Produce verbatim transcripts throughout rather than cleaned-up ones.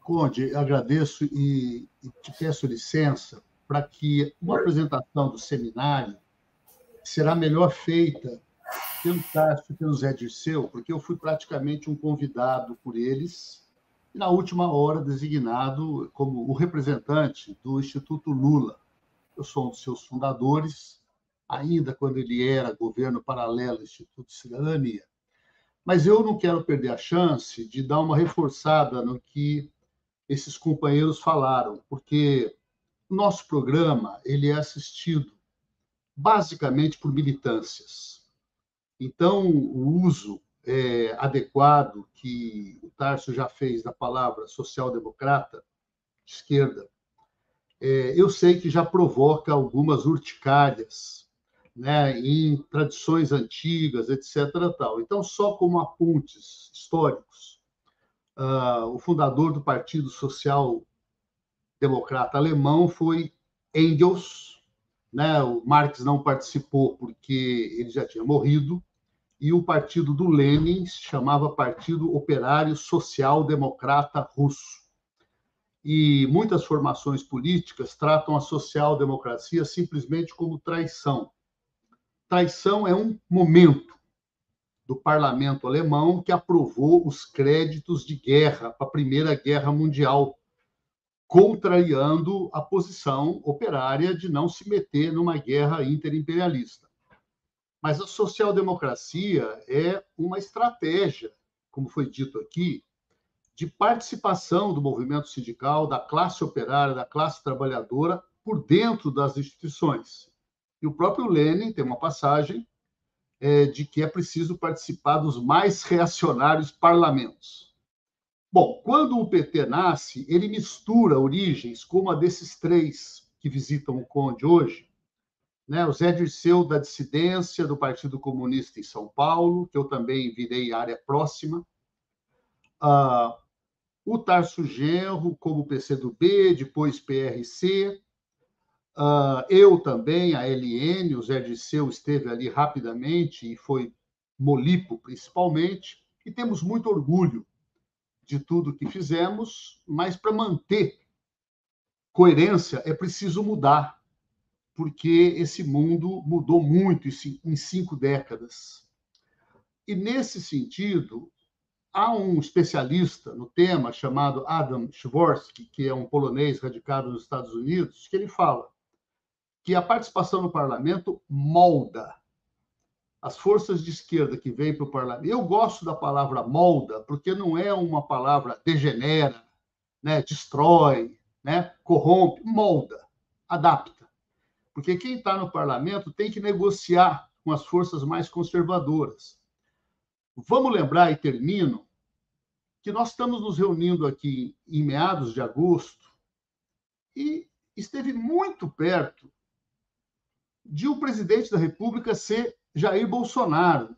Conde, agradeço e, e te peço licença para que uma apresentação do seminário será melhor feita pelo Tássio e pelo Zé Dirceu, porque eu fui praticamente um convidado por eles e, na última hora, designado como o representante do Instituto Lula. Eu sou um dos seus fundadores, ainda quando ele era governo paralelo do Instituto de Cidadania. Mas eu não quero perder a chance de dar uma reforçada no que esses companheiros falaram, porque o nosso programa ele é assistido basicamente por militâncias. Então, o uso é, adequado que o Tarso já fez da palavra social-democrata, de esquerda, é, eu sei que já provoca algumas urticárias, né, em tradições antigas, etcétera. Tal. Então, só como apuntes históricos, uh, o fundador do Partido Social Democrata alemão foi Engels, né? O Marx não participou porque ele já tinha morrido, e o partido do Lenin se chamava Partido Operário Social Democrata Russo. E muitas formações políticas tratam a social-democracia simplesmente como traição. Traição é um momento do parlamento alemão que aprovou os créditos de guerra para a Primeira Guerra Mundial, contrariando a posição operária de não se meter numa guerra interimperialista. Mas a social-democracia é uma estratégia, como foi dito aqui, de participação do movimento sindical, da classe operária, da classe trabalhadora, por dentro das instituições. E o próprio Lenin tem uma passagem é, de que é preciso participar dos mais reacionários parlamentos. Bom, quando o P T nasce, ele mistura origens como a desses três que visitam o Conde hoje, né? O Zé Dirceu da dissidência do Partido Comunista em São Paulo, que eu também virei área próxima, ah, o Tarso Genro como P C do B, depois P R C, ah, eu também, a L N, o Zé Dirceu esteve ali rapidamente e foi Molipo, principalmente, e temos muito orgulho de tudo que fizemos, mas para manter coerência é preciso mudar, porque esse mundo mudou muito em cinco décadas. E, nesse sentido, há um especialista no tema chamado Adam Przeworski, que é um polonês radicado nos Estados Unidos, que ele fala que a participação no parlamento molda as forças de esquerda que vêm para o parlamento. Eu gosto da palavra molda, porque não é uma palavra degenera, né, destrói, né, corrompe, molda, adapta. Porque quem está no parlamento tem que negociar com as forças mais conservadoras. Vamos lembrar, e termino, que nós estamos nos reunindo aqui em meados de agosto e esteve muito perto de o presidente da República ser Jair Bolsonaro.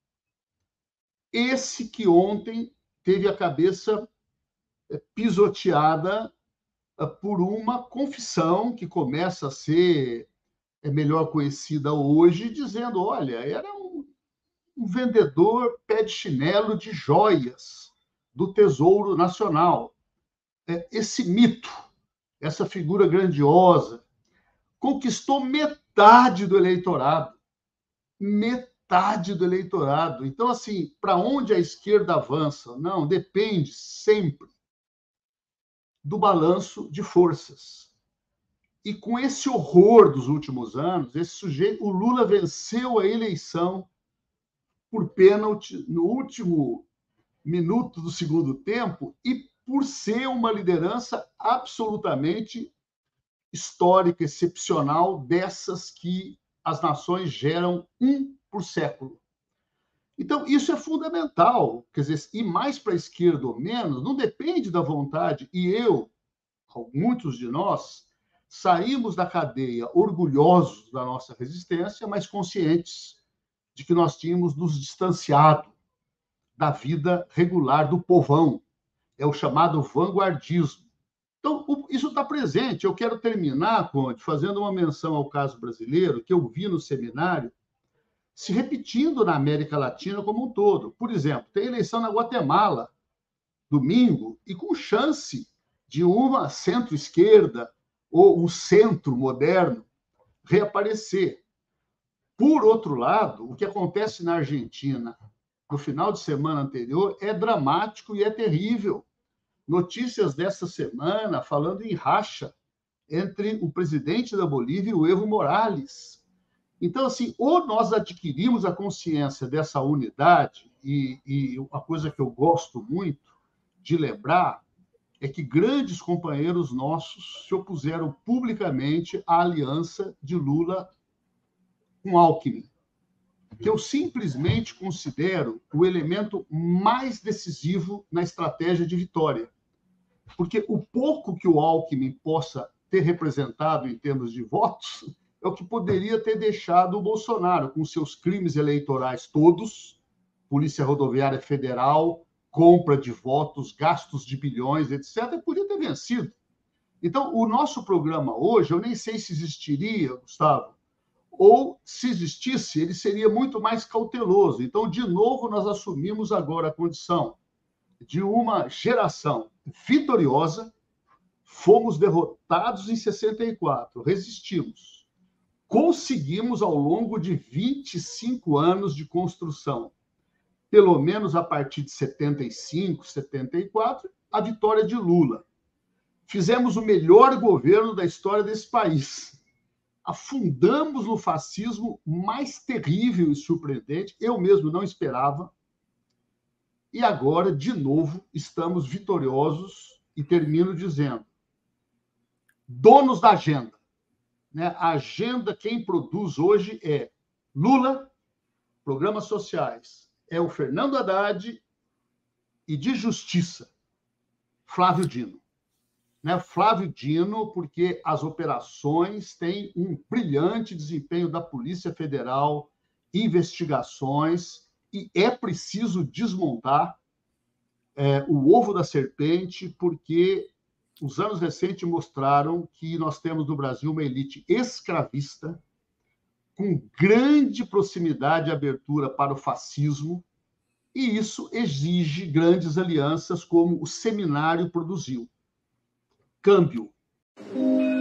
Esse que ontem teve a cabeça pisoteada por uma confissão que começa a ser melhor conhecida hoje, dizendo, olha, era um, um vendedor pé de chinelo de joias do Tesouro Nacional. Esse mito, essa figura grandiosa, conquistou metade do eleitorado. Metade do eleitorado. Então, assim, para onde a esquerda avança? Não, depende sempre do balanço de forças. E com esse horror dos últimos anos, esse sujeito, o Lula venceu a eleição por pênalti no último minuto do segundo tempo e por ser uma liderança absolutamente histórica, excepcional, dessas que as nações geram um por século. Então, isso é fundamental. Quer dizer, ir mais para a esquerda ou menos não depende da vontade. E eu, muitos de nós, saímos da cadeia orgulhosos da nossa resistência, mas conscientes de que nós tínhamos nos distanciado da vida regular do povão. É o chamado vanguardismo. Então, isso está presente. Eu quero terminar, Conde, fazendo uma menção ao caso brasileiro, que eu vi no seminário, se repetindo na América Latina como um todo. Por exemplo, tem eleição na Guatemala, domingo, e com chance de uma centro-esquerda ou um centro moderno reaparecer. Por outro lado, o que acontece na Argentina no final de semana anterior é dramático e é terrível. Notícias dessa semana falando em racha entre o presidente da Bolívia e o Evo Morales. Então, assim, ou nós adquirimos a consciência dessa unidade, e, e uma coisa que eu gosto muito de lembrar é que grandes companheiros nossos se opuseram publicamente à aliança de Lula com Alckmin, que eu simplesmente considero o elemento mais decisivo na estratégia de vitória. Porque o pouco que o Alckmin possa ter representado em termos de votos é o que poderia ter deixado o Bolsonaro, com seus crimes eleitorais todos, Polícia Rodoviária Federal, compra de votos, gastos de bilhões, etcétera, podia ter vencido. Então, o nosso programa hoje, eu nem sei se existiria, Gustavo, ou, se existisse, ele seria muito mais cauteloso. Então, de novo, nós assumimos agora a condição de uma geração vitoriosa, fomos derrotados em sessenta e quatro, resistimos. Conseguimos, ao longo de vinte e cinco anos de construção, pelo menos a partir de setenta e cinco, setenta e quatro, a vitória de Lula. Fizemos o melhor governo da história desse país. Afundamos no fascismo mais terrível e surpreendente, eu mesmo não esperava. E agora, de novo, estamos vitoriosos e termino dizendo: donos da agenda. Né? A agenda, quem produz hoje é Lula, programas sociais, é o Fernando Haddad e de justiça, Flávio Dino. Né? Flávio Dino, porque as operações têm um brilhante desempenho da Polícia Federal, investigações, e é preciso desmontar é, o ovo da serpente, porque os anos recentes mostraram que nós temos no Brasil uma elite escravista, com grande proximidade e abertura para o fascismo, e isso exige grandes alianças, como o seminário produziu. Câmbio.